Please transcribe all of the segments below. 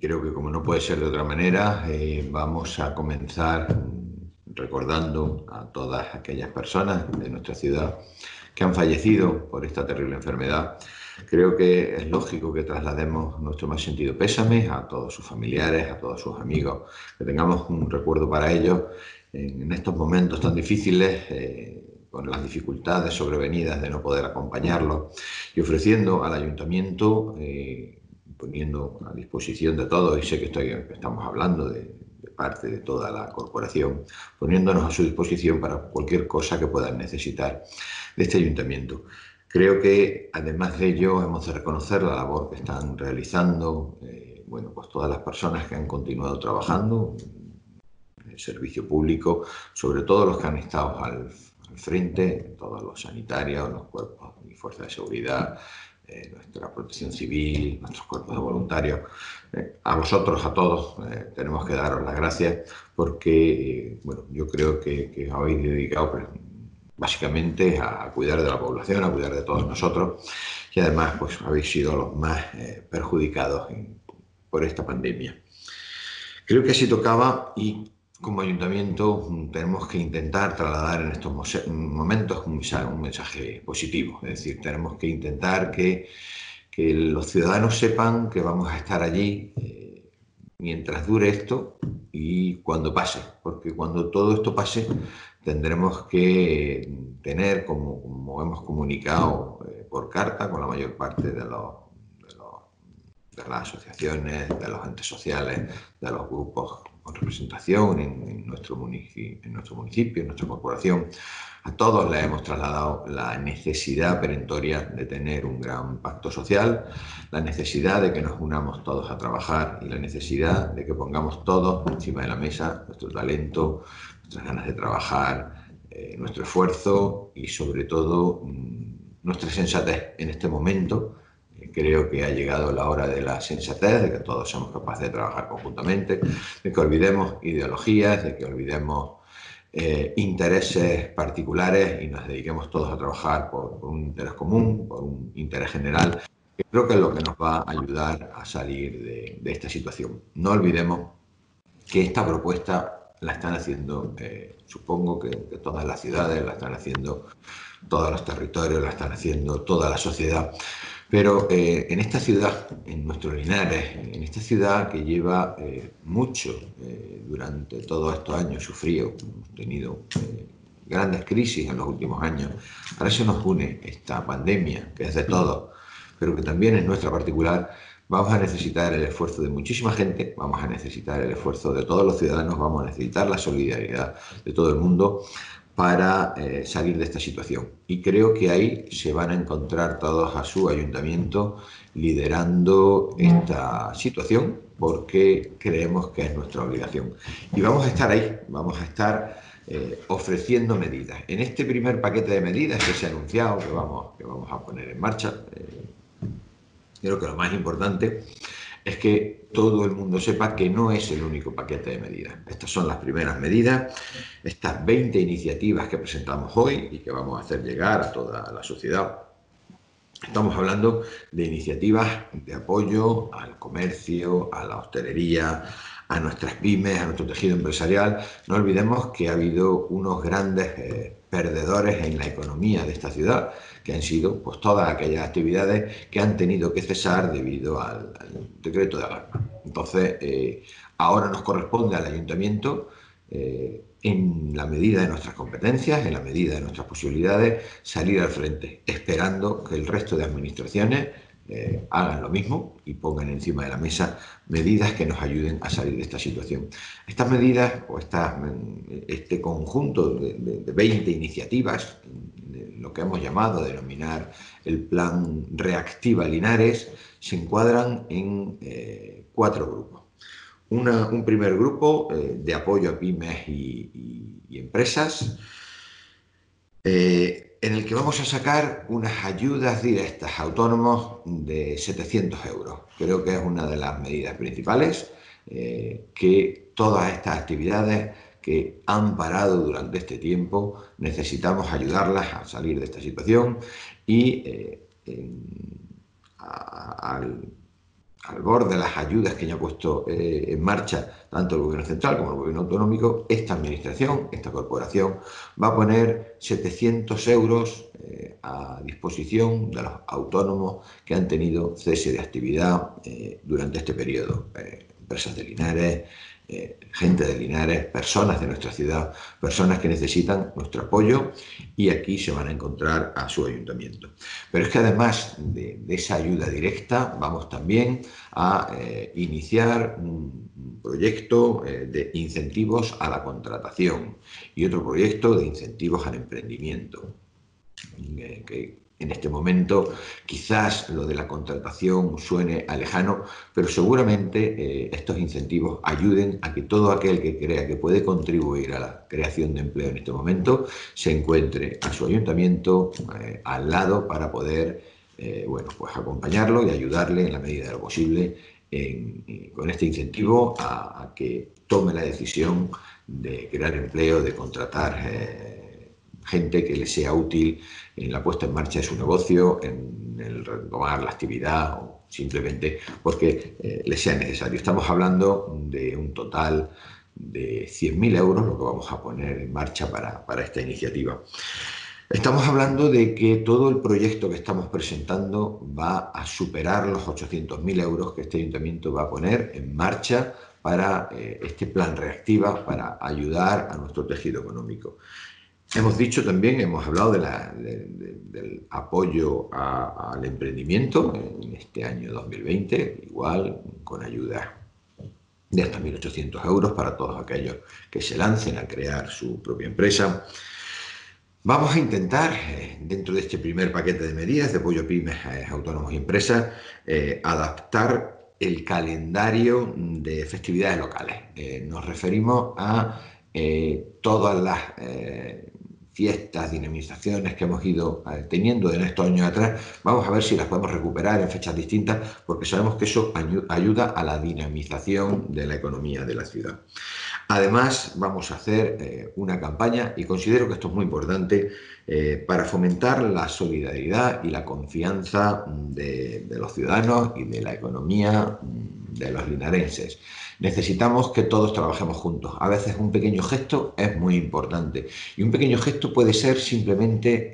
creo que como no puede ser de otra manera, vamos a comenzar recordando a todas aquellas personas de nuestra ciudad que han fallecido por esta terrible enfermedad. Creo que es lógico que traslademos nuestro más sentido pésame a todos sus familiares, a todos sus amigos, que tengamos un recuerdo para ellos en estos momentos tan difíciles, con las dificultades sobrevenidas de no poder acompañarlos, y ofreciendo al ayuntamiento, poniendo a disposición de todos, y sé que estamos hablando de parte de toda la corporación, poniéndonos a su disposición para cualquier cosa que puedan necesitar de este ayuntamiento. Creo que además de ello hemos de reconocer la labor que están realizando pues todas las personas que han continuado trabajando en el servicio público, sobre todo los que han estado al frente, todos los sanitarios, los cuerpos y fuerzas de seguridad, nuestra protección civil, nuestros cuerpos de voluntarios. A vosotros, a todos, tenemos que daros las gracias porque yo creo que habéis dedicado básicamente a cuidar de la población, a cuidar de todos nosotros, y además pues habéis sido los más perjudicados por esta pandemia. Creo que así tocaba, y como ayuntamiento tenemos que intentar trasladar en estos momentos un mensaje positivo. Es decir, tenemos que intentar que los ciudadanos sepan que vamos a estar allí mientras dure esto y cuando pase, porque cuando todo esto pase tendremos que tener, como hemos comunicado por carta con la mayor parte de las asociaciones, de los entes sociales, de los grupos con representación en nuestro municipio, en nuestra corporación. A todos les hemos trasladado la necesidad perentoria de tener un gran pacto social, la necesidad de que nos unamos todos a trabajar y la necesidad de que pongamos todos encima de la mesa nuestro talento, nuestras ganas de trabajar, nuestro esfuerzo y sobre todo nuestra sensatez en este momento. Creo que ha llegado la hora de la sensatez, de que todos somos capaces de trabajar conjuntamente, de que olvidemos ideologías, de que olvidemos intereses particulares y nos dediquemos todos a trabajar por un interés común, por un interés general, que creo que es lo que nos va a ayudar a salir de esta situación. No olvidemos que esta propuesta la están haciendo, supongo que todas las ciudades, la están haciendo todos los territorios, la están haciendo toda la sociedad. Pero en esta ciudad, en nuestros Linares, en esta ciudad que lleva mucho durante todos estos años sufrido, hemos tenido grandes crisis en los últimos años, ahora se nos une esta pandemia, que es de todos, pero que también es nuestra particular. Vamos a necesitar el esfuerzo de muchísima gente, vamos a necesitar el esfuerzo de todos los ciudadanos, vamos a necesitar la solidaridad de todo el mundo para salir de esta situación. Y creo que ahí se van a encontrar todos a su ayuntamiento liderando esta situación, porque creemos que es nuestra obligación. Y vamos a estar ahí, vamos a estar ofreciendo medidas. En este primer paquete de medidas que se ha anunciado, que vamos a poner en marcha, creo que lo más importante es que todo el mundo sepa que no es el único paquete de medidas. Estas son las primeras medidas, estas 20 iniciativas que presentamos hoy y que vamos a hacer llegar a toda la sociedad. Estamos hablando de iniciativas de apoyo al comercio, a la hostelería, a nuestras pymes, a nuestro tejido empresarial. No olvidemos que ha habido unos grandes perdedores en la economía de esta ciudad, que han sido pues todas aquellas actividades que han tenido que cesar debido al decreto de alarma. Entonces, ahora nos corresponde al ayuntamiento, en la medida de nuestras competencias, en la medida de nuestras posibilidades, salir al frente, esperando que el resto de administraciones hagan lo mismo y pongan encima de la mesa medidas que nos ayuden a salir de esta situación. Estas medidas o este conjunto de 20 iniciativas, lo que hemos llamado denominar el Plan Reactiva Linares, se encuadran en 4 grupos. Un primer grupo de apoyo a pymes y empresas, en el que vamos a sacar unas ayudas directas a autónomos de 700 euros. Creo que es una de las medidas principales, que todas estas actividades que han parado durante este tiempo necesitamos ayudarlas a salir de esta situación y al al borde de las ayudas que ya ha puesto en marcha tanto el Gobierno central como el Gobierno autonómico, esta administración, esta corporación, va a poner 700 euros a disposición de los autónomos que han tenido cese de actividad durante este periodo. Empresas de Linares, gente de Linares, personas de nuestra ciudad, personas que necesitan nuestro apoyo y aquí se van a encontrar a su ayuntamiento. Pero es que además de esa ayuda directa, vamos también a iniciar un proyecto de incentivos a la contratación y otro proyecto de incentivos al emprendimiento, que en este momento quizás lo de la contratación suene a lejano, pero seguramente estos incentivos ayuden a que todo aquel que crea que puede contribuir a la creación de empleo en este momento se encuentre a su ayuntamiento al lado para poder bueno, pues acompañarlo y ayudarle en la medida de lo posible con este incentivo a que tome la decisión de crear empleo, de contratar gente que le sea útil en la puesta en marcha de su negocio, en el retomar la actividad o simplemente porque le sea necesario. Estamos hablando de un total de 100.000 euros lo que vamos a poner en marcha para esta iniciativa. Estamos hablando de que todo el proyecto que estamos presentando va a superar los 800.000 euros que este ayuntamiento va a poner en marcha para este plan Reactiva, para ayudar a nuestro tejido económico. Hemos dicho también, hemos hablado del apoyo al emprendimiento en este año 2020, igual con ayuda de hasta 1.800 euros para todos aquellos que se lancen a crear su propia empresa. Vamos a intentar, dentro de este primer paquete de medidas de apoyo a pymes, autónomos y empresas, adaptar el calendario de festividades locales. Nos referimos a todas las fiestas, dinamizaciones que hemos ido teniendo en estos años atrás. Vamos a ver si las podemos recuperar en fechas distintas, porque sabemos que eso ayuda a la dinamización de la economía de la ciudad. Además, vamos a hacer una campaña, y considero que esto es muy importante, para fomentar la solidaridad y la confianza de los ciudadanos y de la economía de los linarenses. Necesitamos que todos trabajemos juntos. A veces un pequeño gesto es muy importante. Y un pequeño gesto puede ser simplemente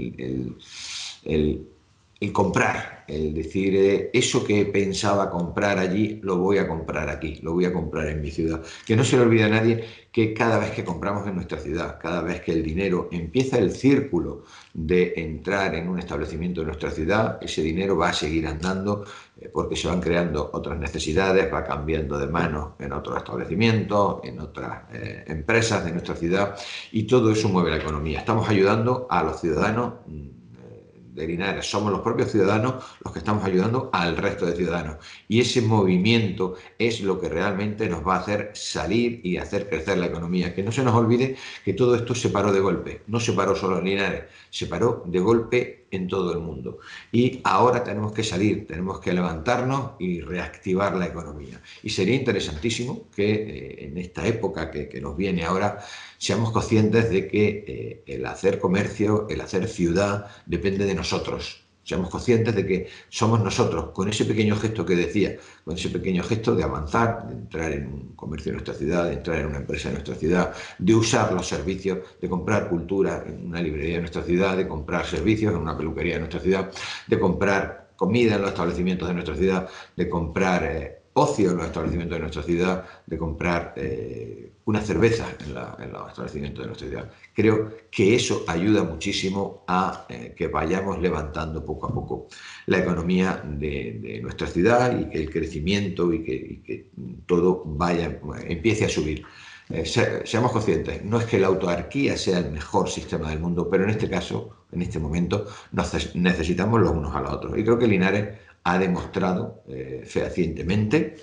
el comprar, el decir, eso que pensaba comprar allí, lo voy a comprar aquí, lo voy a comprar en mi ciudad. Que no se le olvide a nadie que cada vez que compramos en nuestra ciudad, cada vez que el dinero empieza el círculo de entrar en un establecimiento de nuestra ciudad, ese dinero va a seguir andando porque se van creando otras necesidades, va cambiando de manos en otros establecimientos, en otras empresas de nuestra ciudad, y todo eso mueve la economía. Estamos ayudando a los ciudadanos de Linares, somos los propios ciudadanos los que estamos ayudando al resto de ciudadanos, y ese movimiento es lo que realmente nos va a hacer salir y hacer crecer la economía. Que no se nos olvide que todo esto se paró de golpe, no se paró solo en Linares, se paró de golpe en todo el mundo, y ahora tenemos que salir, tenemos que levantarnos y reactivar la economía. Y sería interesantísimo que en esta época que nos viene ahora seamos conscientes de que el hacer comercio, el hacer ciudad, depende de nosotros. Seamos conscientes de que somos nosotros, con ese pequeño gesto que decía, con ese pequeño gesto de avanzar, de entrar en un comercio de nuestra ciudad, de entrar en una empresa de nuestra ciudad, de usar los servicios, de comprar cultura en una librería de nuestra ciudad, de comprar servicios en una peluquería de nuestra ciudad, de comprar comida en los establecimientos de nuestra ciudad, de comprar ocio en los establecimientos de nuestra ciudad, de comprar una cerveza en los establecimientos de nuestra ciudad. Creo que eso ayuda muchísimo a que vayamos levantando poco a poco la economía de nuestra ciudad y que el crecimiento y que todo empiece a subir. Seamos conscientes, no es que la autarquía sea el mejor sistema del mundo, pero en este caso, en este momento, necesitamos los unos a los otros. Y creo que Linares ha demostrado fehacientemente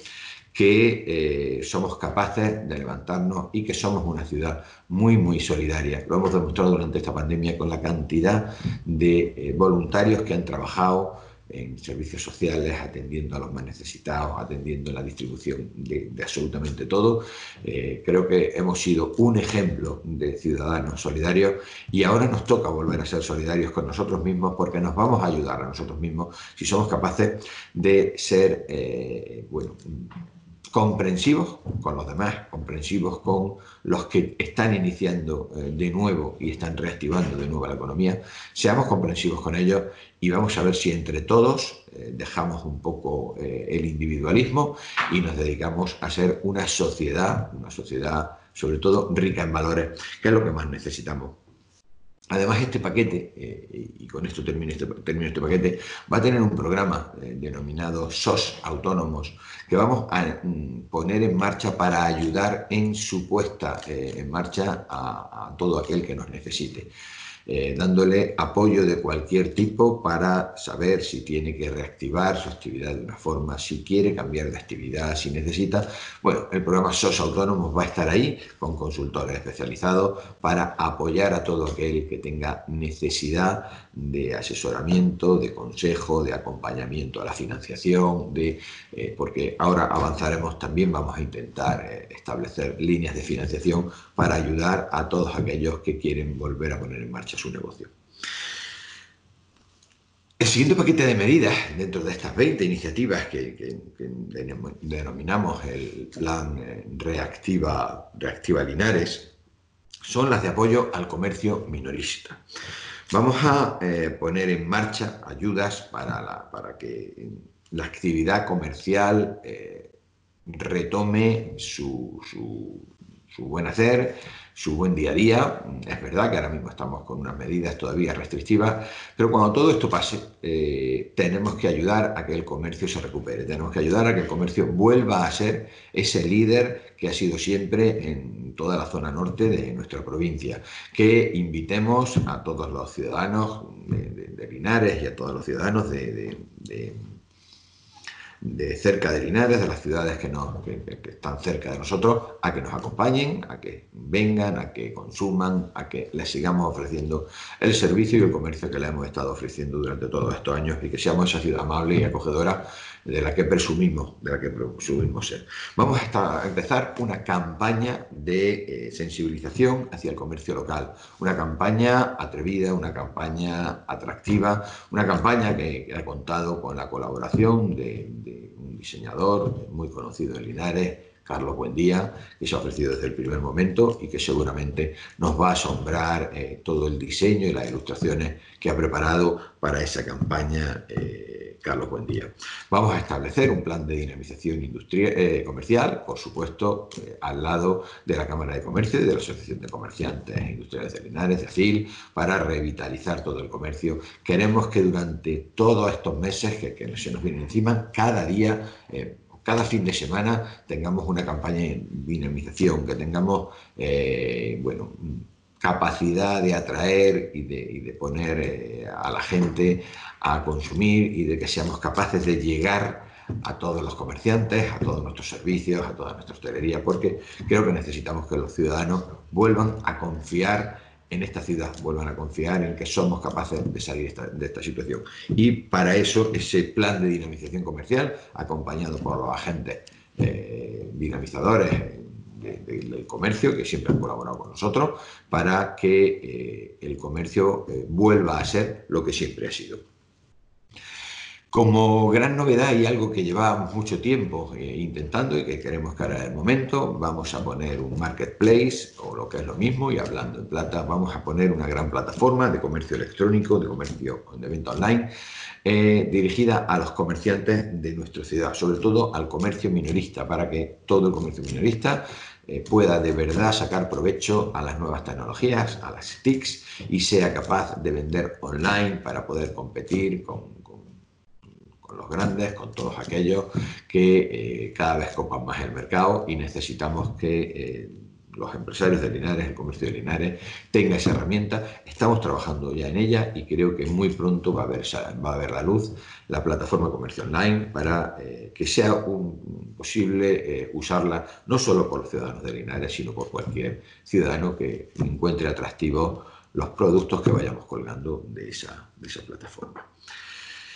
que somos capaces de levantarnos y que somos una ciudad muy, muy solidaria. Lo hemos demostrado durante esta pandemia con la cantidad de voluntarios que han trabajado en servicios sociales, atendiendo a los más necesitados, atendiendo en la distribución de absolutamente todo. Creo que hemos sido un ejemplo de ciudadanos solidarios y ahora nos toca volver a ser solidarios con nosotros mismos, porque nos vamos a ayudar a nosotros mismos si somos capaces de ser, comprensivos con los demás, comprensivos con los que están iniciando de nuevo y están reactivando de nuevo la economía. Seamos comprensivos con ellos y vamos a ver si entre todos dejamos un poco el individualismo y nos dedicamos a ser una sociedad sobre todo rica en valores, que es lo que más necesitamos. Además, este paquete, y con esto termino este paquete, va a tener un programa denominado SOS Autónomos, que vamos a poner en marcha para ayudar en su puesta en marcha a todo aquel que nos necesite. Dándole apoyo de cualquier tipo para saber si tiene que reactivar su actividad de una forma, si quiere cambiar de actividad, si necesita. Bueno, el programa SOS Autónomos va a estar ahí con consultores especializados para apoyar a todo aquel que tenga necesidad de asesoramiento, de consejo, de acompañamiento a la financiación, porque ahora avanzaremos, también vamos a intentar establecer líneas de financiación para ayudar a todos aquellos que quieren volver a poner en marcha su negocio. El siguiente paquete de medidas dentro de estas 20 iniciativas que denominamos el Plan Reactiva Linares son las de apoyo al comercio minorista. Vamos a poner en marcha ayudas para que la actividad comercial retome su buen hacer, su buen día a día. Es verdad que ahora mismo estamos con unas medidas todavía restrictivas, pero cuando todo esto pase, tenemos que ayudar a que el comercio se recupere, tenemos que ayudar a que el comercio vuelva a ser ese líder que ha sido siempre en toda la zona norte de nuestra provincia, que invitemos a todos los ciudadanos de Linares y a todos los ciudadanos de cerca de Linares, de las ciudades que están cerca de nosotros, a que nos acompañen, a que vengan, a que consuman, a que les sigamos ofreciendo el servicio y el comercio que les hemos estado ofreciendo durante todos estos años, y que seamos esa ciudad amable y acogedora de la que presumimos ser. Vamos a empezar una campaña de sensibilización hacia el comercio local, una campaña atrevida, una campaña atractiva, una campaña que ha contado con la colaboración de un diseñador muy conocido en Linares, Carlos Buendía, que se ha ofrecido desde el primer momento y que seguramente nos va a asombrar todo el diseño y las ilustraciones que ha preparado para esa campaña Carlos Buendía. Vamos a establecer un plan de dinamización comercial, por supuesto, al lado de la Cámara de Comercio y de la Asociación de Comerciantes Industriales de Linares, de ACIL, para revitalizar todo el comercio. Queremos que durante todos estos meses que se nos vienen encima, cada día, cada fin de semana, tengamos una campaña de dinamización, que tengamos, capacidad de atraer y de poner a la gente a consumir, y de que seamos capaces de llegar a todos los comerciantes, a todos nuestros servicios, a toda nuestra hostelería, porque creo que necesitamos que los ciudadanos vuelvan a confiar en esta ciudad, vuelvan a confiar en que somos capaces de salir de esta situación. Y para eso, ese plan de dinamización comercial, acompañado por los agentes dinamizadores del comercio, que siempre han colaborado con nosotros, para que el comercio vuelva a ser lo que siempre ha sido. Como gran novedad y algo que llevábamos mucho tiempo intentando y que queremos que ahora es el momento, vamos a poner un marketplace, o lo que es lo mismo, y hablando en plata, vamos a poner una gran plataforma de comercio electrónico, de venta online, dirigida a los comerciantes de nuestra ciudad, sobre todo al comercio minorista, para que todo el comercio minorista pueda de verdad sacar provecho a las nuevas tecnologías, a las TICs, y sea capaz de vender online para poder competir con los grandes, con todos aquellos que cada vez copan más el mercado, y necesitamos que los empresarios de Linares, el comercio de Linares, tenga esa herramienta. Estamos trabajando ya en ella y creo que muy pronto va a ver la luz la plataforma de comercio online, para que sea posible usarla no solo por los ciudadanos de Linares, sino por cualquier ciudadano que encuentre atractivos los productos que vayamos colgando de esa plataforma.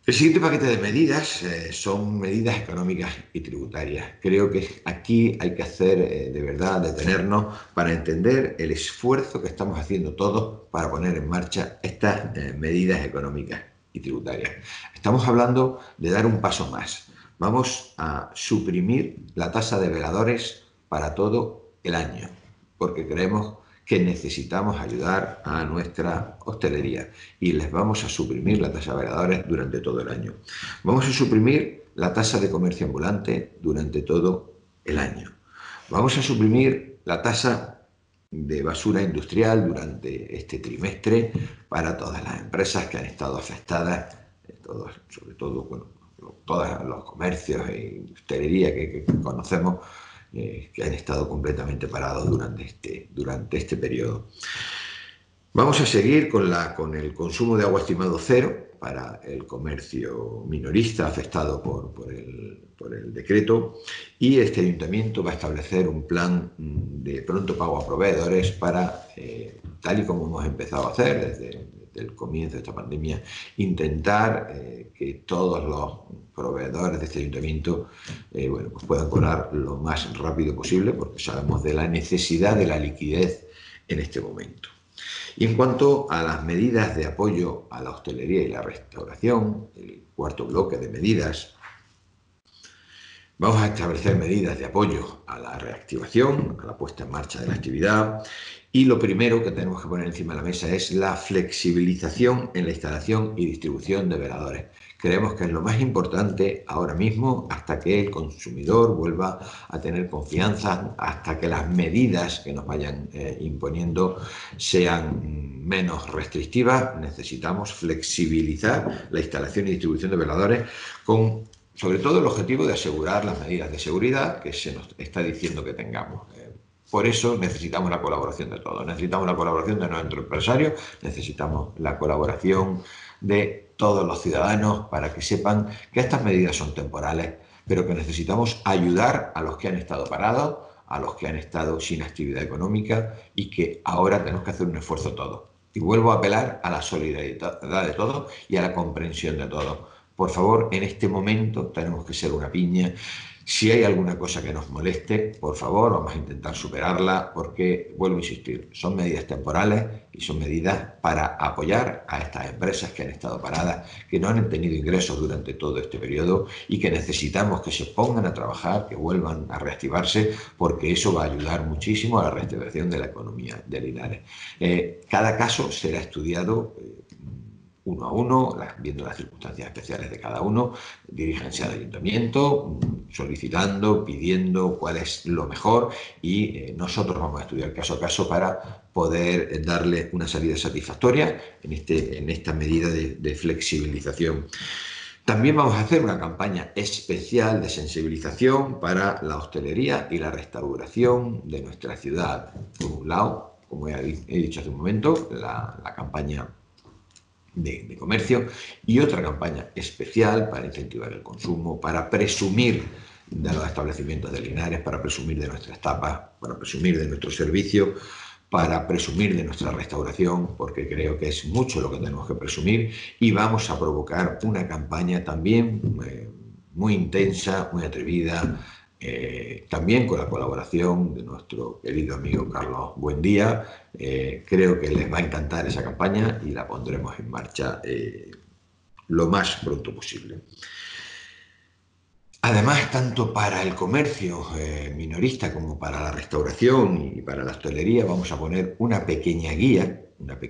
El siguiente paquete de medidas son medidas económicas y tributarias. Creo que aquí hay que hacer, de verdad, detenernos para entender el esfuerzo que estamos haciendo todos para poner en marcha estas medidas económicas y tributarias. Estamos hablando de dar un paso más. Vamos a suprimir la tasa de veladores para todo el año, porque creemos que necesitamos ayudar a nuestra hostelería y les vamos a suprimir la tasa de veladores durante todo el año. Vamos a suprimir la tasa de comercio ambulante durante todo el año. Vamos a suprimir la tasa de basura industrial durante este trimestre para todas las empresas que han estado afectadas, sobre todo, bueno, todos los comercios e hostelería que conocemos, que han estado completamente parados durante este periodo. Vamos a seguir con el consumo de agua estimado cero para el comercio minorista afectado por el decreto, y este ayuntamiento va a establecer un plan de pronto pago a proveedores para, tal y como hemos empezado a hacer desde el comienzo de esta pandemia, intentar que todos los proveedores de este ayuntamiento pues puedan cobrar lo más rápido posible, porque sabemos de la necesidad de la liquidez en este momento. Y en cuanto a las medidas de apoyo a la hostelería y la restauración, el cuarto bloque de medidas, vamos a establecer medidas de apoyo a la reactivación, a la puesta en marcha de la actividad, y lo primero que tenemos que poner encima de la mesa es la flexibilización en la instalación y distribución de veladores. Creemos que es lo más importante ahora mismo, hasta que el consumidor vuelva a tener confianza, hasta que las medidas que nos vayan imponiendo sean menos restrictivas. Necesitamos flexibilizar la instalación y distribución de veladores con, sobre todo, el objetivo de asegurar las medidas de seguridad que se nos está diciendo que tengamos. Por eso necesitamos la colaboración de todos. Necesitamos la colaboración de nuestros empresarios, necesitamos la colaboración de todos los ciudadanos para que sepan que estas medidas son temporales, pero que necesitamos ayudar a los que han estado parados, a los que han estado sin actividad económica, y que ahora tenemos que hacer un esfuerzo todos. Y vuelvo a apelar a la solidaridad de todos y a la comprensión de todos. Por favor, en este momento tenemos que ser una piña. Si hay alguna cosa que nos moleste, por favor, vamos a intentar superarla, porque, vuelvo a insistir, son medidas temporales y son medidas para apoyar a estas empresas que han estado paradas, que no han tenido ingresos durante todo este periodo y que necesitamos que se pongan a trabajar, que vuelvan a reactivarse, porque eso va a ayudar muchísimo a la reactivación de la economía de Linares. Cada caso será estudiado uno a uno, viendo las circunstancias especiales de cada uno. Diríjanse al ayuntamiento solicitando, pidiendo cuál es lo mejor, y nosotros vamos a estudiar caso a caso para poder darle una salida satisfactoria en esta medida de flexibilización. También vamos a hacer una campaña especial de sensibilización para la hostelería y la restauración de nuestra ciudad. Por un lado, como he dicho hace un momento, la campaña de comercio, y otra campaña especial para incentivar el consumo, para presumir de los establecimientos de Linares, para presumir de nuestras tapas, para presumir de nuestro servicio, para presumir de nuestra restauración, porque creo que es mucho lo que tenemos que presumir, y vamos a provocar una campaña también muy intensa, muy atrevida, también con la colaboración de nuestro querido amigo Carlos Buendía. Creo que les va a encantar esa campaña y la pondremos en marcha lo más pronto posible. Además, tanto para el comercio minorista como para la restauración y para la hostelería, vamos a poner una pequeña guía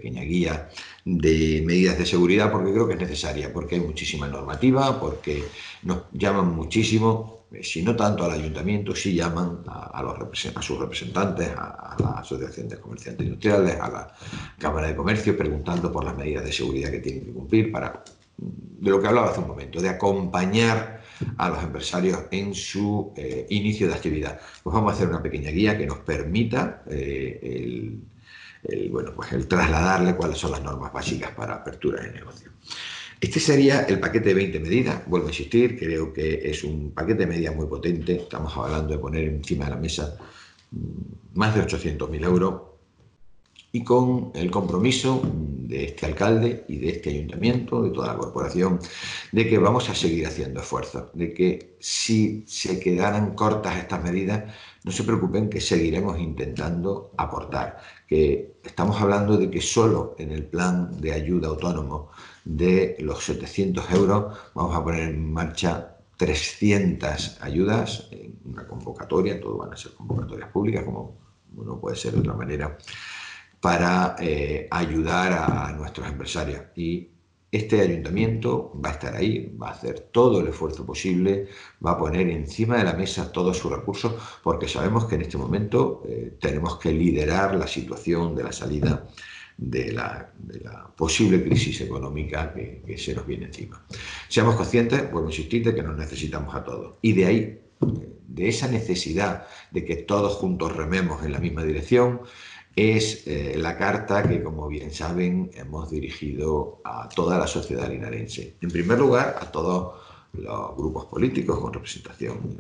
de medidas de seguridad, porque creo que es necesaria, porque hay muchísima normativa, porque nos llaman muchísimo, si no tanto al ayuntamiento, sí llaman a sus representantes, a la Asociación de Comerciantes Industriales, a la Cámara de Comercio, preguntando por las medidas de seguridad que tienen que cumplir de lo que hablaba hace un momento, de acompañar a los empresarios en su inicio de actividad. Pues vamos a hacer una pequeña guía que nos permita el trasladarle cuáles son las normas básicas para apertura de negocio. Este sería el paquete de 20 medidas. Vuelvo a insistir, creo que es un paquete de medidas muy potente. Estamos hablando de poner encima de la mesa más de 800.000 euros, y con el compromiso de este alcalde y de este ayuntamiento, de toda la corporación, de que vamos a seguir haciendo esfuerzos, de que si se quedaran cortas estas medidas, no se preocupen, que seguiremos intentando aportar, que estamos hablando de que solo en el plan de ayuda autónomo de los 700 euros vamos a poner en marcha 300 ayudas en una convocatoria, todo van a ser convocatorias públicas, como no puede ser de otra manera, para ayudar a nuestros empresarios. Y este ayuntamiento va a estar ahí, va a hacer todo el esfuerzo posible, va a poner encima de la mesa todos sus recursos, porque sabemos que en este momento tenemos que liderar la situación de la salida de la posible crisis económica que se nos viene encima. Seamos conscientes, vuelvo a insistir, de que nos necesitamos a todos. Y de ahí, de esa necesidad de que todos juntos rememos en la misma dirección, es la carta que, como bien saben, hemos dirigido a toda la sociedad linarense. En primer lugar, a todos los grupos políticos con representación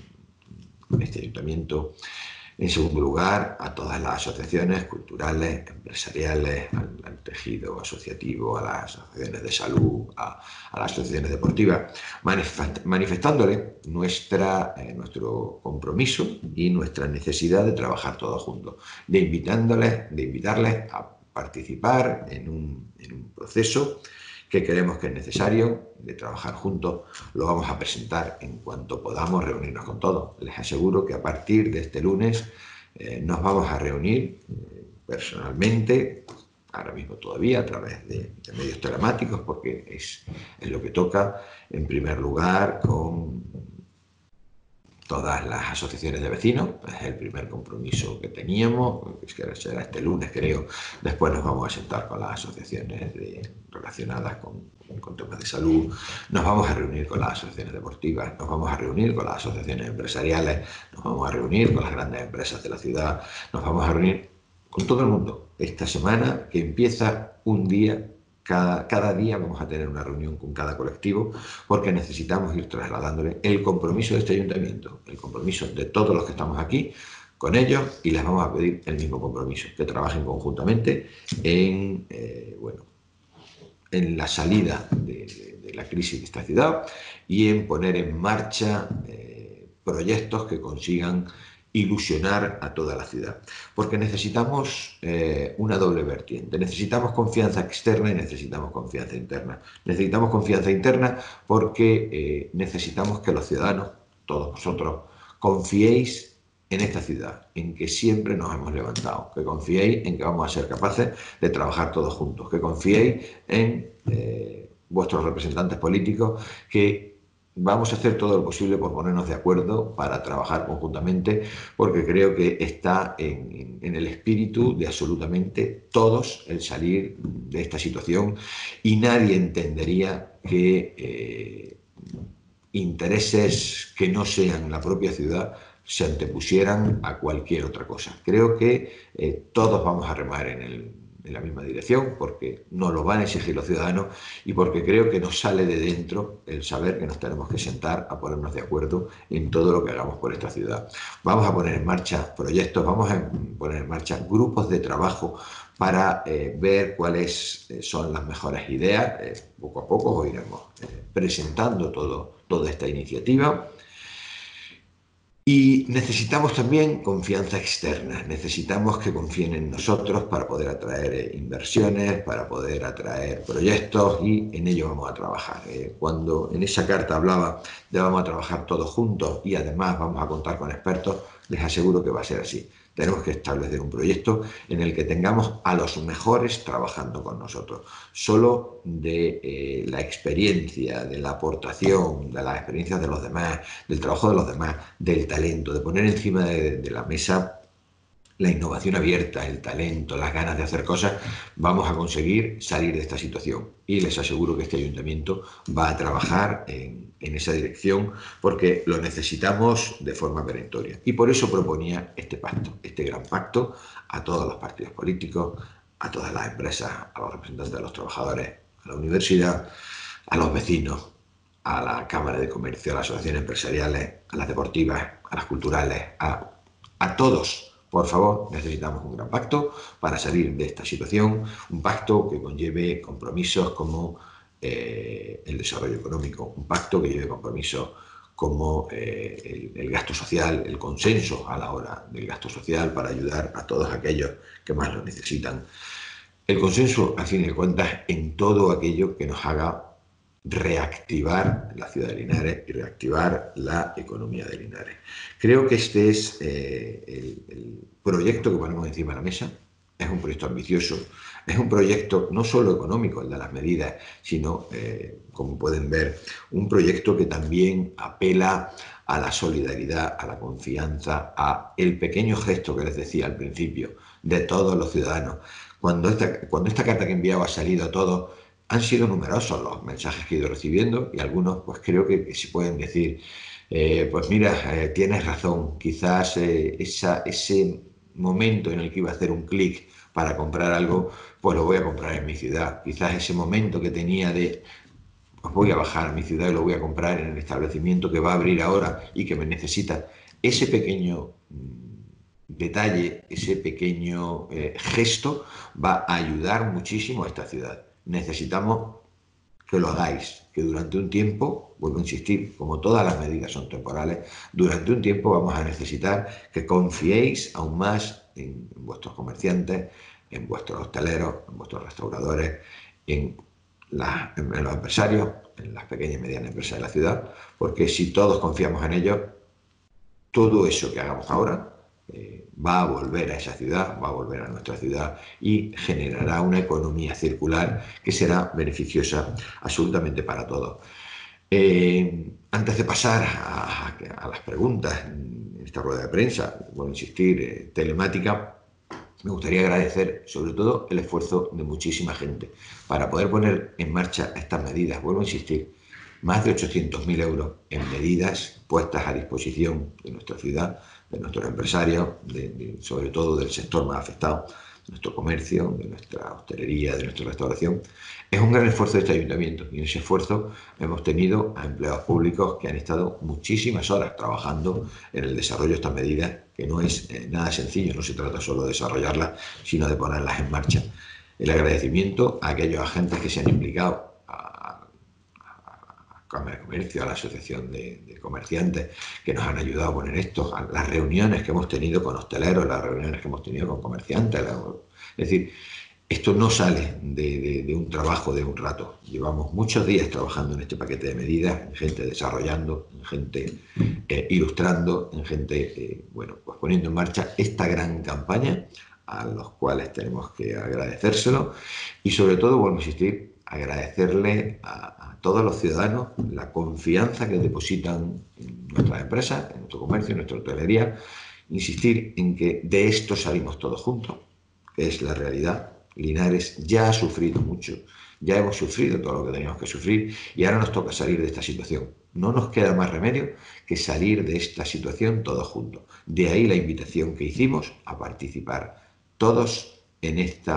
en este ayuntamiento. En segundo lugar, a todas las asociaciones culturales, empresariales, al tejido asociativo, a las asociaciones de salud, a las asociaciones deportivas, manifestándole nuestro compromiso y nuestra necesidad de trabajar todos juntos, de invitarles a participar en un proceso que creemos que es necesario, de trabajar juntos. Lo vamos a presentar en cuanto podamos reunirnos con todos. Les aseguro que a partir de este lunes nos vamos a reunir personalmente, ahora mismo todavía a través de medios telemáticos, porque es lo que toca, en primer lugar con todas las asociaciones de vecinos. Es el primer compromiso que teníamos, es que será este lunes, creo. Después nos vamos a sentar con las asociaciones relacionadas con temas de salud, nos vamos a reunir con las asociaciones deportivas, nos vamos a reunir con las asociaciones empresariales, nos vamos a reunir con las grandes empresas de la ciudad, nos vamos a reunir con todo el mundo. Esta semana, que empieza un día, cada día vamos a tener una reunión con cada colectivo, porque necesitamos ir trasladándole el compromiso de este ayuntamiento, el compromiso de todos los que estamos aquí con ellos, y les vamos a pedir el mismo compromiso, que trabajen conjuntamente en la salida de la crisis de esta ciudad y en poner en marcha proyectos que consigan ilusionar a toda la ciudad, porque necesitamos una doble vertiente. Necesitamos confianza externa y necesitamos confianza interna. Necesitamos confianza interna porque necesitamos que los ciudadanos, todos vosotros, confiéis en esta ciudad, en que siempre nos hemos levantado, que confiéis en que vamos a ser capaces de trabajar todos juntos, que confiéis en vuestros representantes políticos, que vamos a hacer todo lo posible por ponernos de acuerdo para trabajar conjuntamente, porque creo que está en el espíritu de absolutamente todos el salir de esta situación, y nadie entendería que intereses que no sean la propia ciudad se antepusieran a cualquier otra cosa. Creo que todos vamos a remar en la misma dirección, porque nos lo van a exigir los ciudadanos y porque creo que nos sale de dentro el saber que nos tenemos que sentar a ponernos de acuerdo en todo lo que hagamos por esta ciudad. Vamos a poner en marcha proyectos, vamos a poner en marcha grupos de trabajo para ver cuáles son las mejores ideas. Poco a poco os iremos presentando toda esta iniciativa. Y necesitamos también confianza externa, necesitamos que confíen en nosotros para poder atraer inversiones, para poder atraer proyectos, y en ello vamos a trabajar. Cuando en esa carta hablaba de vamos a trabajar todos juntos y además vamos a contar con expertos, les aseguro que va a ser así. Tenemos que establecer un proyecto en el que tengamos a los mejores trabajando con nosotros. Solo de la experiencia, de la aportación, de las experiencias de los demás, del trabajo de los demás, del talento, de poner encima de la mesa la innovación abierta, el talento, las ganas de hacer cosas, vamos a conseguir salir de esta situación. Y les aseguro que este ayuntamiento va a trabajar en esa dirección, porque lo necesitamos de forma perentoria. Y por eso proponía este pacto, este gran pacto, a todos los partidos políticos, a todas las empresas, a los representantes de los trabajadores, a la universidad, a los vecinos, a la Cámara de Comercio, a las asociaciones empresariales, a las deportivas, a las culturales, a todos, Por favor, necesitamos un gran pacto para salir de esta situación, un pacto que conlleve compromisos como el desarrollo económico, un pacto que lleve compromisos como el gasto social, el consenso a la hora del gasto social para ayudar a todos aquellos que más lo necesitan. El consenso, a fin de cuentas, en todo aquello que nos haga reactivar la ciudad de Linares y reactivar la economía de Linares. Creo que este es el proyecto que ponemos encima de la mesa. Es un proyecto ambicioso, es un proyecto no solo económico, el de las medidas, sino, como pueden ver, un proyecto que también apela a la solidaridad, a la confianza, a el pequeño gesto que les decía al principio, de todos los ciudadanos. Cuando esta carta que he enviado ha salido a todos, han sido numerosos los mensajes que he ido recibiendo y algunos pues creo que se pueden decir, pues mira, tienes razón, quizás ese momento en el que iba a hacer un clic para comprar algo, pues lo voy a comprar en mi ciudad. Quizás ese momento que tenía de, pues voy a bajar a mi ciudad y lo voy a comprar en el establecimiento que va a abrir ahora y que me necesita. Ese pequeño detalle, ese pequeño gesto va a ayudar muchísimo a esta ciudad. Necesitamos que lo hagáis, que durante un tiempo, vuelvo a insistir, como todas las medidas son temporales, durante un tiempo vamos a necesitar que confiéis aún más en vuestros comerciantes, en vuestros hosteleros, en vuestros restauradores, en los empresarios, en las pequeñas y medianas empresas de la ciudad, porque si todos confiamos en ellos, todo eso que hagamos ahora va a volver a esa ciudad, va a volver a nuestra ciudad y generará una economía circular que será beneficiosa absolutamente para todos. Antes de pasar a las preguntas en esta rueda de prensa, vuelvo a insistir, telemática, me gustaría agradecer sobre todo el esfuerzo de muchísima gente para poder poner en marcha estas medidas. Vuelvo a insistir, más de 800.000 euros en medidas puestas a disposición de nuestra ciudad, de nuestros empresarios, sobre todo del sector más afectado, de nuestro comercio, de nuestra hostelería, de nuestra restauración. Es un gran esfuerzo de este ayuntamiento y en ese esfuerzo hemos tenido a empleados públicos que han estado muchísimas horas trabajando en el desarrollo de estas medidas, que no es nada sencillo, no se trata solo de desarrollarlas, sino de ponerlas en marcha. El agradecimiento a aquellos agentes que se han implicado, Cámara de Comercio, a la Asociación de Comerciantes, que nos han ayudado a poner esto, a las reuniones que hemos tenido con hosteleros, las reuniones que hemos tenido con comerciantes. Es decir, esto no sale de un trabajo de un rato. Llevamos muchos días trabajando en este paquete de medidas, en gente desarrollando, en gente ilustrando, en gente, bueno, pues poniendo en marcha esta gran campaña, a los cuales tenemos que agradecérselo y sobre todo, vuelvo a insistir, agradecerle a todos los ciudadanos la confianza que depositan en nuestras empresas, en nuestro comercio, en nuestra hotelería, insistir en que de esto salimos todos juntos, que es la realidad. Linares ya ha sufrido mucho, ya hemos sufrido todo lo que teníamos que sufrir y ahora nos toca salir de esta situación. No nos queda más remedio que salir de esta situación todos juntos. De ahí la invitación que hicimos a participar todos en este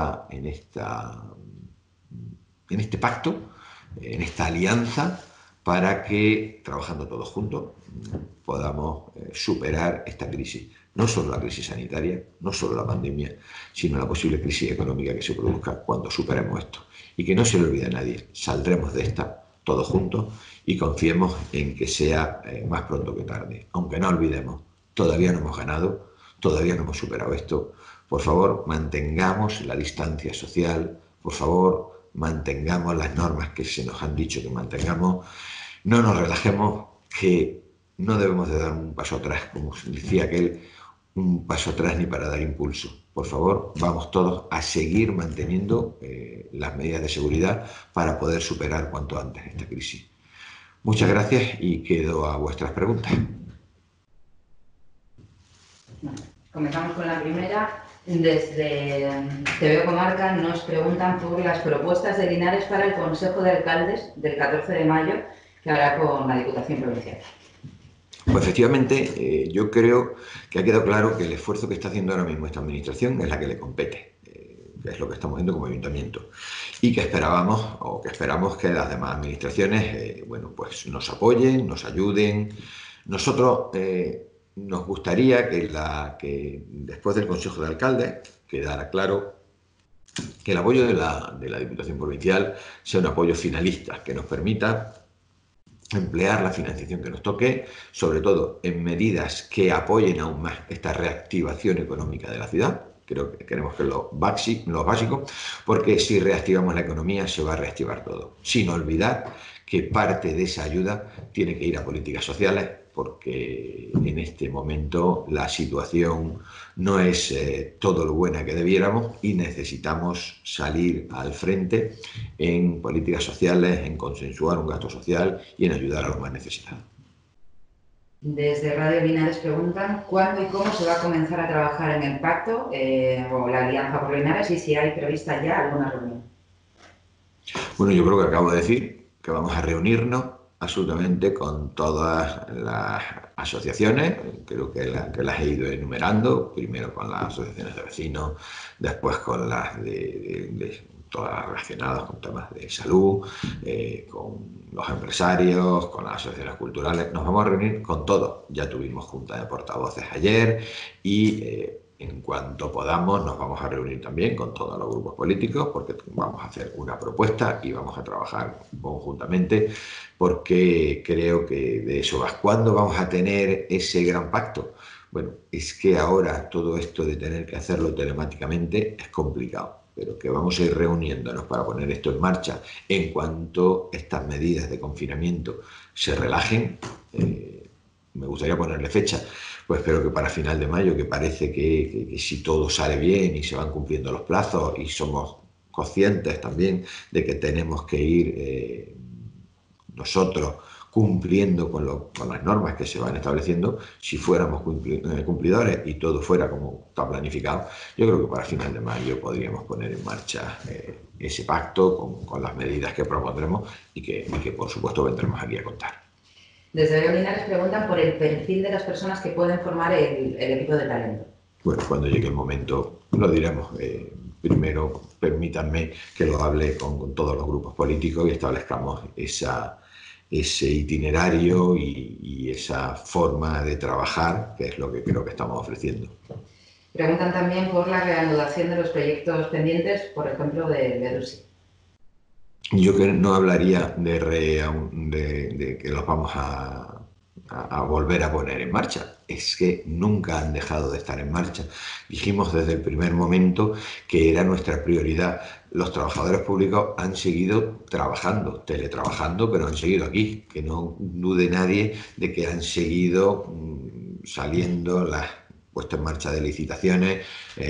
pacto, en esta alianza, para que, trabajando todos juntos, podamos superar esta crisis. No solo la crisis sanitaria, no solo la pandemia, sino la posible crisis económica que se produzca cuando superemos esto. Y que no se le olvide a nadie, saldremos de esta todos juntos y confiemos en que sea más pronto que tarde. Aunque no olvidemos, todavía no hemos ganado, todavía no hemos superado esto. Por favor, mantengamos la distancia social, por favor, mantengamos las normas que se nos han dicho que mantengamos, no nos relajemos, que no debemos de dar un paso atrás, como decía aquel, un paso atrás ni para dar impulso. Por favor, vamos todos a seguir manteniendo las medidas de seguridad para poder superar cuanto antes esta crisis. Muchas gracias y quedo a vuestras preguntas. Comenzamos con la primera. Desde TVO Comarca nos preguntan por las propuestas de Linares para el Consejo de Alcaldes del 14 de mayo, que hará con la Diputación Provincial. Pues efectivamente, yo creo que ha quedado claro que el esfuerzo que está haciendo ahora mismo esta administración es la que le compete, que es lo que estamos haciendo como ayuntamiento, y que esperamos que las demás administraciones, bueno, pues nos apoyen, nos ayuden. Nosotros nos gustaría que después del Consejo de Alcaldes quedara claro que el apoyo de la Diputación Provincial sea un apoyo finalista, que nos permita emplear la financiación que nos toque, sobre todo en medidas que apoyen aún más esta reactivación económica de la ciudad. Creo que queremos que es lo básico, porque si reactivamos la economía se va a reactivar todo, sin olvidar que parte de esa ayuda tiene que ir a políticas sociales, porque en este momento la situación no es todo lo buena que debiéramos y necesitamos salir al frente en políticas sociales, en consensuar un gasto social y en ayudar a los más necesitados. Desde Radio Linares preguntan cuándo y cómo se va a comenzar a trabajar en el pacto o la Alianza por Linares y si hay prevista ya alguna reunión. Bueno, yo creo que acabo de decir que vamos a reunirnos absolutamente con todas las asociaciones, creo que las he ido enumerando, primero con las asociaciones de vecinos, después con las de todas relacionadas con temas de salud, con los empresarios, con las asociaciones culturales. Nos vamos a reunir con todos. Ya tuvimos junta de portavoces ayer y en cuanto podamos nos vamos a reunir también con todos los grupos políticos, porque vamos a hacer una propuesta y vamos a trabajar conjuntamente, porque creo que de eso va. ¿Cuándo vamos a tener ese gran pacto? Bueno, es que ahora todo esto de tener que hacerlo telemáticamente es complicado, pero que vamos a ir reuniéndonos para poner esto en marcha en cuanto estas medidas de confinamiento se relajen. Me gustaría ponerle fecha, pues espero que para final de mayo, que parece que si todo sale bien y se van cumpliendo los plazos y somos conscientes también de que tenemos que ir nosotros cumpliendo con las normas que se van estableciendo. Si fuéramos cumplidores y todo fuera como está planificado, yo creo que para final de mayo podríamos poner en marcha ese pacto con las medidas que propondremos y que por supuesto vendremos aquí a contar. Desde Radio Linares preguntan por el perfil de las personas que pueden formar el equipo de talento. Bueno, cuando llegue el momento lo diremos. Primero, permítanme que lo hable con todos los grupos políticos y establezcamos ese itinerario y esa forma de trabajar, que es lo que creo que estamos ofreciendo. Preguntan también por la reanudación de los proyectos pendientes, por ejemplo, de EDUSI. Yo que no hablaría de que los vamos a volver a poner en marcha. Es que nunca han dejado de estar en marcha. Dijimos desde el primer momento que era nuestra prioridad. Los trabajadores públicos han seguido trabajando, teletrabajando, pero han seguido aquí. Que no dude nadie de que han seguido saliendo las puesta en marcha de licitaciones.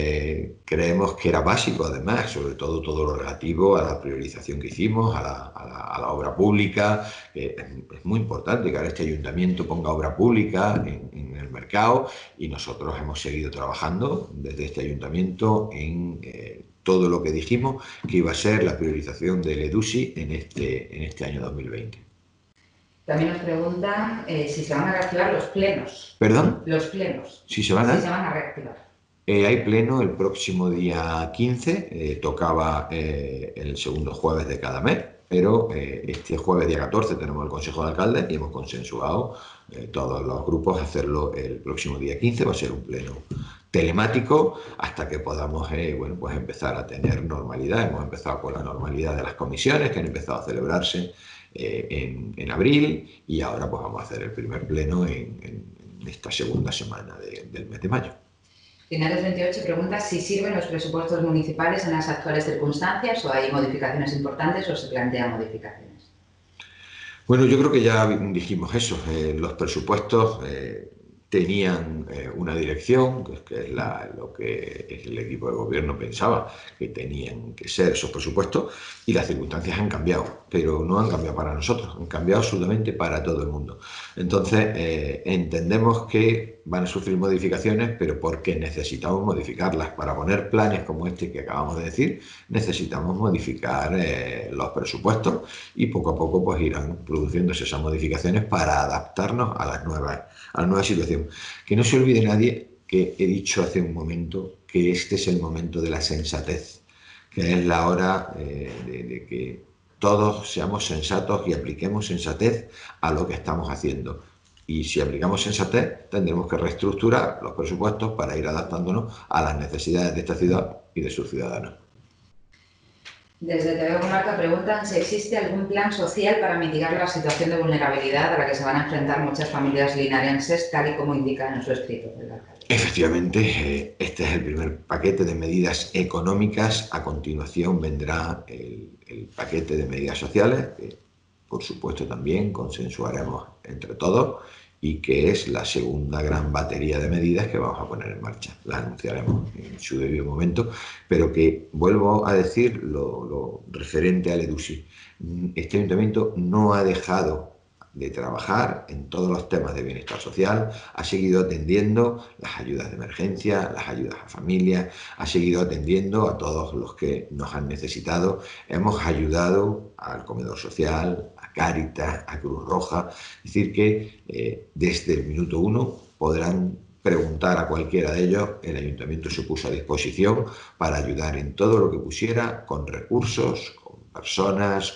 Creemos que era básico, además, sobre todo lo relativo a la priorización que hicimos, a la obra pública. Es muy importante que ahora este ayuntamiento ponga obra pública en el mercado y nosotros hemos seguido trabajando desde este ayuntamiento en todo lo que dijimos que iba a ser la priorización del EDUSI en este año 2020. También nos preguntan si se van a reactivar los plenos. ¿Perdón? Los plenos. Si se van a reactivar. Hay pleno el próximo día 15, tocaba el segundo jueves de cada mes, pero este jueves día 14 tenemos el Consejo de Alcaldes y hemos consensuado todos los grupos hacerlo el próximo día 15, va a ser un pleno telemático hasta que podamos pues empezar a tener normalidad. Hemos empezado con la normalidad de las comisiones que han empezado a celebrarse en abril y ahora pues vamos a hacer el primer pleno en esta segunda semana del mes de mayo. Linares 28 pregunta si sirven los presupuestos municipales en las actuales circunstancias o hay modificaciones importantes o se plantean modificaciones. Bueno, yo creo que ya dijimos eso. Los presupuestos tenían una dirección, que es lo que el equipo de gobierno pensaba que tenían que ser esos presupuestos, y las circunstancias han cambiado, pero no han cambiado para nosotros, han cambiado absolutamente para todo el mundo. Entonces, entendemos que van a sufrir modificaciones, pero porque necesitamos modificarlas. Para poner planes como este que acabamos de decir, necesitamos modificar los presupuestos y poco a poco pues irán produciéndose esas modificaciones para adaptarnos a la nueva situación. Que no se olvide nadie que he dicho hace un momento que este es el momento de la sensatez, que es la hora de que todos seamos sensatos y apliquemos sensatez a lo que estamos haciendo. Y si aplicamos sensatez, tendremos que reestructurar los presupuestos para ir adaptándonos a las necesidades de esta ciudad y de sus ciudadanos. Desde TV Comarca preguntan si existe algún plan social para mitigar la situación de vulnerabilidad a la que se van a enfrentar muchas familias linarenses, tal y como indica en su escrito el alcalde. Efectivamente, este es el primer paquete de medidas económicas. A continuación vendrá el paquete de medidas sociales, que por supuesto también consensuaremos entre todos y que es la segunda gran batería de medidas que vamos a poner en marcha. Las anunciaremos en su debido momento, pero que vuelvo a decir lo referente al EDUSI. Este ayuntamiento no ha dejado de trabajar en todos los temas de bienestar social, ha seguido atendiendo las ayudas de emergencia, las ayudas a familias, ha seguido atendiendo a todos los que nos han necesitado. Hemos ayudado al comedor social, a Cáritas, a Cruz Roja. Es decir que desde el minuto 1 podrán preguntar a cualquiera de ellos. El ayuntamiento se puso a disposición para ayudar en todo lo que pusiera, con recursos, personas,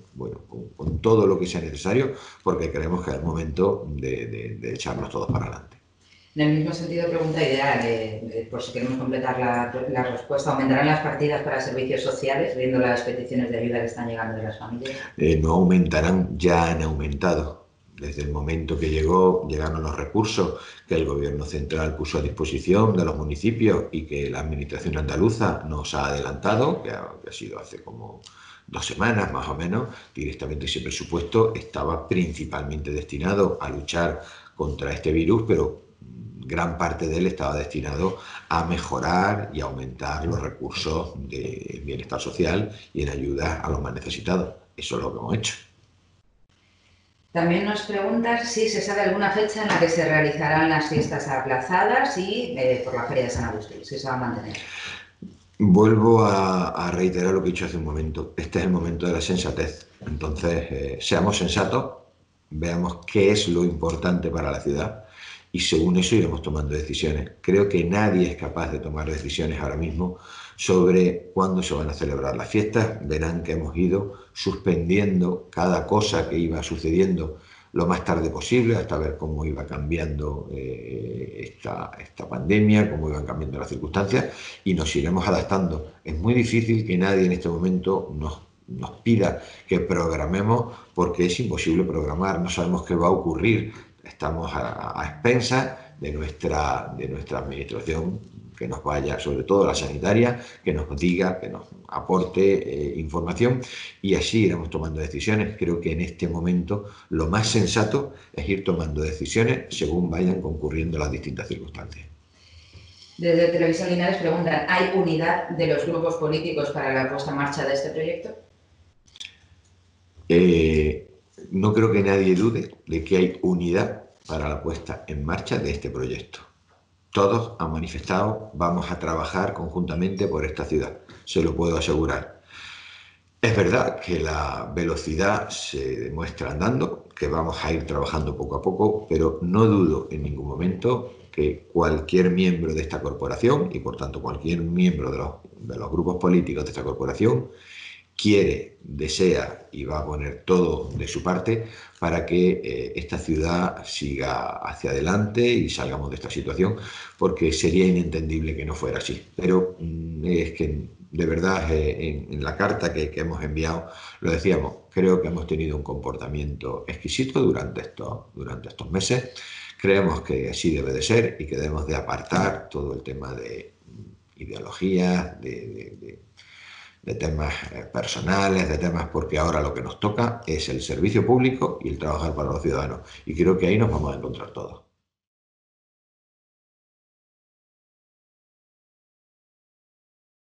con todo lo que sea necesario, porque creemos que es el momento de echarnos todos para adelante. En el mismo sentido, pregunta ideal, por si queremos completar la respuesta, ¿aumentarán las partidas para servicios sociales, viendo las peticiones de ayuda que están llegando de las familias? No aumentarán, ya han aumentado. Desde el momento que llegaron los recursos que el Gobierno central puso a disposición de los municipios y que la Administración andaluza nos ha adelantado, que ha sido hace como 2 semanas más o menos. Directamente ese presupuesto estaba principalmente destinado a luchar contra este virus, pero gran parte de él estaba destinado a mejorar y aumentar los recursos de bienestar social y en ayuda a los más necesitados. Eso es lo que hemos hecho. También nos preguntan si se sabe alguna fecha en la que se realizarán las fiestas aplazadas y por la Feria de San Agustín, si se va a mantener. Vuelvo a reiterar lo que he dicho hace un momento. Este es el momento de la sensatez. Entonces, seamos sensatos, veamos qué es lo importante para la ciudad y según eso iremos tomando decisiones. Creo que nadie es capaz de tomar decisiones ahora mismo sobre cuándo se van a celebrar las fiestas. Verán que hemos ido suspendiendo cada cosa que iba sucediendo lo más tarde posible, hasta ver cómo iba cambiando esta pandemia, cómo iban cambiando las circunstancias, y nos iremos adaptando. Es muy difícil que nadie en este momento nos pida que programemos, porque es imposible programar, no sabemos qué va a ocurrir. Estamos a expensas de nuestra administración, que nos vaya, sobre todo la sanitaria, que nos diga, que nos aporte información y así iremos tomando decisiones. Creo que en este momento lo más sensato es ir tomando decisiones según vayan concurriendo las distintas circunstancias. Desde Televisión Linares preguntan, ¿hay unidad de los grupos políticos para la puesta en marcha de este proyecto? No creo que nadie dude de que hay unidad para la puesta en marcha de este proyecto. Todos han manifestado, vamos a trabajar conjuntamente por esta ciudad, se lo puedo asegurar. Es verdad que la velocidad se demuestra andando, que vamos a ir trabajando poco a poco, pero no dudo en ningún momento que cualquier miembro de esta corporación, y por tanto cualquier miembro de los grupos políticos de esta corporación, quiere, desea y va a poner todo de su parte para que esta ciudad siga hacia adelante y salgamos de esta situación, porque sería inentendible que no fuera así. Pero es que de verdad en la carta que hemos enviado lo decíamos, creo que hemos tenido un comportamiento exquisito durante estos meses. Creemos que así debe de ser y que debemos de apartar todo el tema de ideologías, de temas personales, de temas porque ahora lo que nos toca es el servicio público y el trabajar para los ciudadanos. Y creo que ahí nos vamos a encontrar todos.